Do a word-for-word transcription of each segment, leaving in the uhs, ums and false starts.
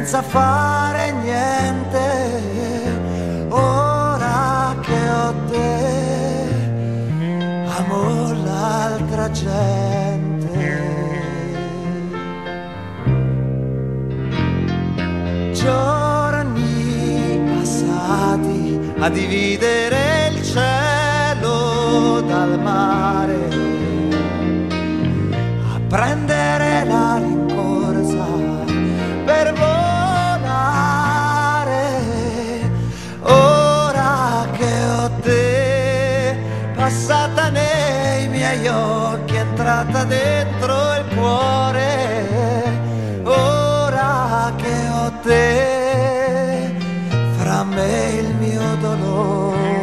senza fare niente, ora che ho te, amo l'altra gente. Giorni passati a dividere il cielo dal mare, a prendere la rincorsa per volare. Ora che ho te, passata nei miei occhi, entrata dentro il cuore. Ora che ho te, fra me e il mio dolore.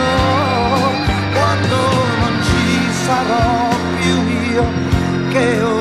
Che